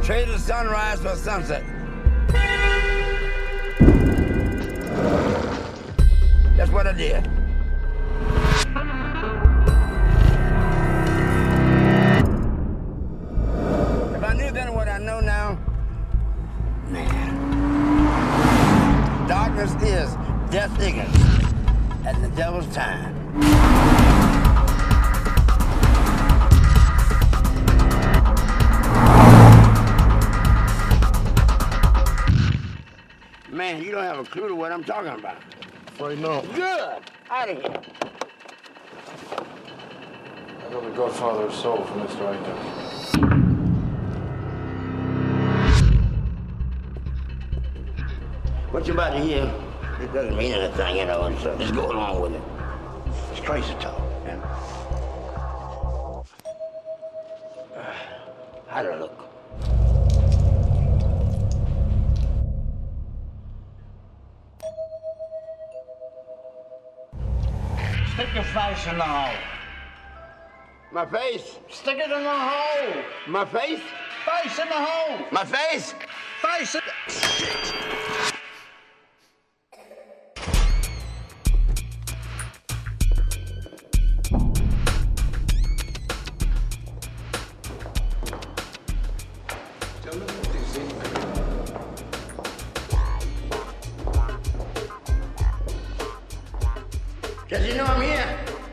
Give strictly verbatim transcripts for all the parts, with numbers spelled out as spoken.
Traded sunrise for sunset. That's what I did. If I knew then what I know now, man. Darkness is death ignorance at the devil's time. Man, you don't have a clue to what I'm talking about. Afraid not. Good. Out of here. I got the Godfather of Soul for Mister Aiken. What you about to hear, it doesn't mean anything, you know, so just go along with it. It's crazy talk, man. Uh, how'd it look? Stick your face in the hole. My face? Stick it in the hole. My face? Face in the hole. My face? Face in the... Does he know I'm here?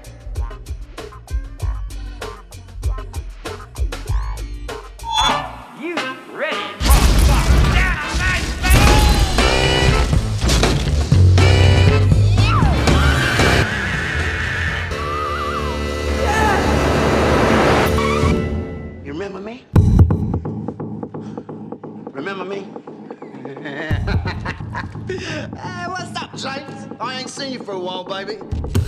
Are you ready, motherfucker? Down a nice You remember me? Remember me? Hey, what's up, James? I ain't seen you for a while, baby.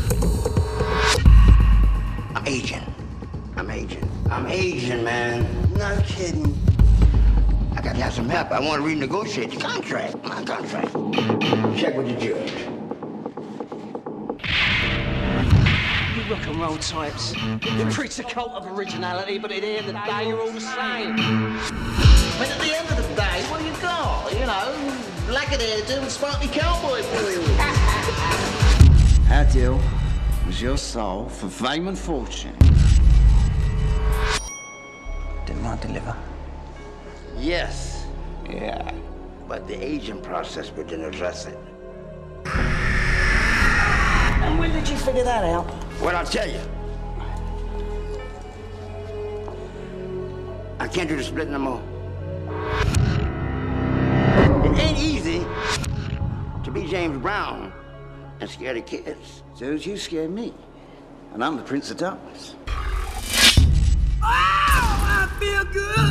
I'm aging. I'm aging. I'm aging, man. No kidding. I gotta have some help. I want to renegotiate the contract. My contract. Check with the judge. You rock and roll types. You preach a cult of originality, but at the end of the day, you're all the same. But at the end of the day, what do you got? You know, black hairdo and sparkly cowboy boots. How deal was your soul for fame and fortune? Didn't I deliver? Yes. Yeah. But the aging process, we didn't address it. And when did you figure that out? Well, I'll tell you. I can't do the split no more. It ain't easy to be James Brown and scare the kids. Dude, you scare me. And I'm the Prince of Darkness. Oh, I feel good.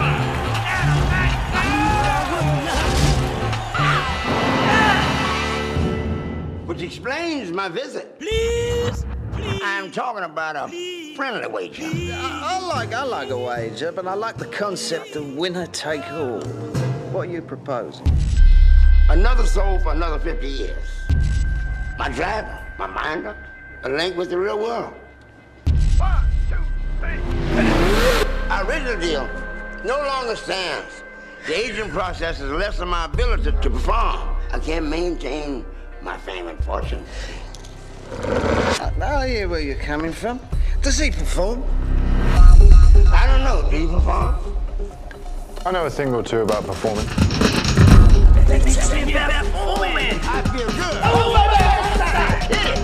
Which explains my visit. Please, please. I'm talking about a please, friendly wager. I, I like I like a wager, but I like the concept of winner take all. What are you proposing? Another soul for another fifty years. My driver, my minder, a link with the real world. One, two, three. Our original deal no longer stands. The aging process has lessened my ability to perform. I can't maintain my fame and fortune. I, I hear where you're coming from. Does he perform? I don't know. Do you perform? I know a thing or two about performing. Let me see you performing. I feel good. Oh, Hit it.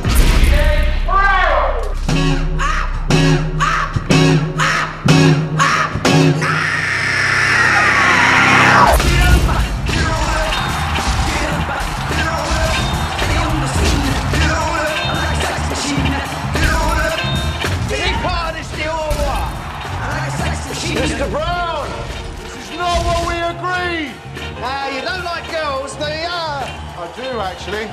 Mister Brown! This is not what we agreed! Now, you don't like girls, do you? I do, actually.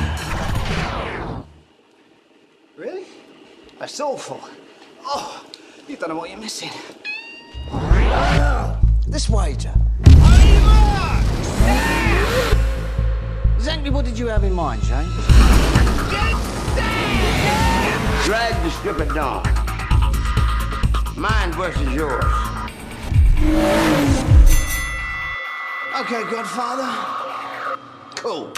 Really? That's awful. Oh, you don't know what you're missing. This wager. Exactly what did you have in mind, James? Drag the strip at dawn. Mine versus yours. Okay, Godfather. Cool.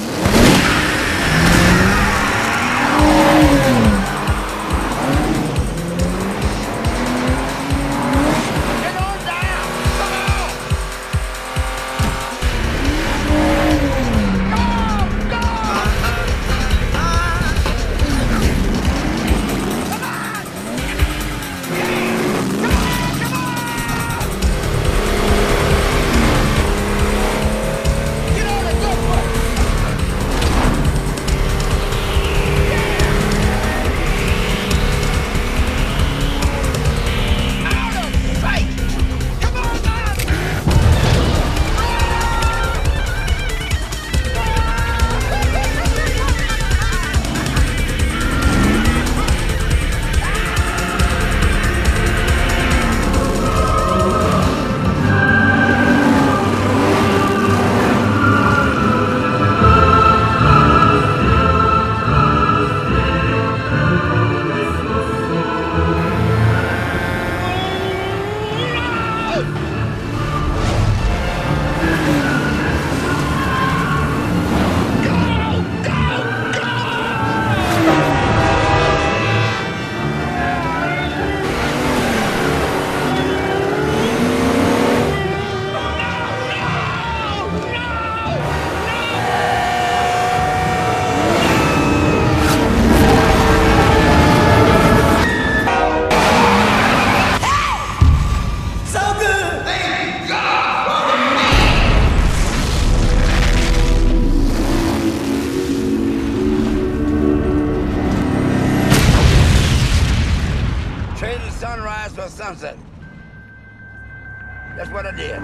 Sunrise for sunset. That's what I did.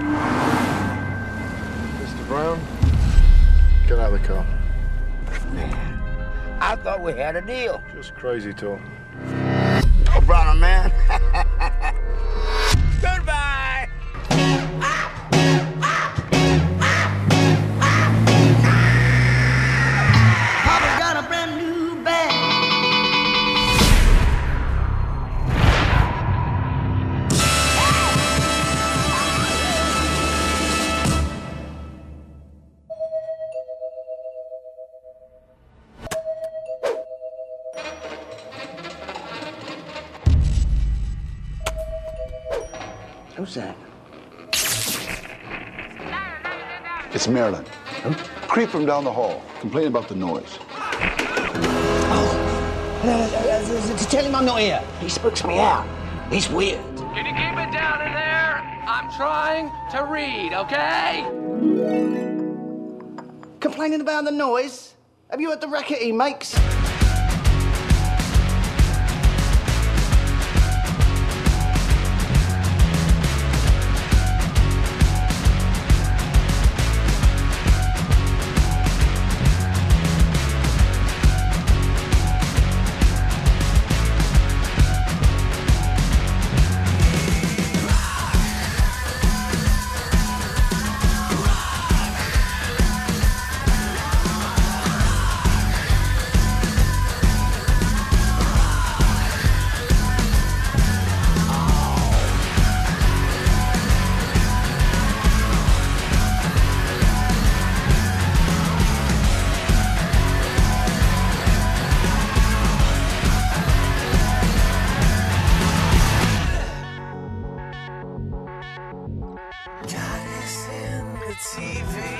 Mister Brown, get out of the car. Man, I thought we had a deal. Just crazy talk. No problem, man. Goodbye. Papa got a brand new bag. Who's that? It's Marilyn. Who? Creep from down the hall, complaining about the noise. Oh, uh, uh, uh, tell him I'm not here. He spooks me out. He's weird. Can you keep it down in there? I'm trying to read, okay? Complaining about the noise? Have you heard the racket he makes? God is in the T V.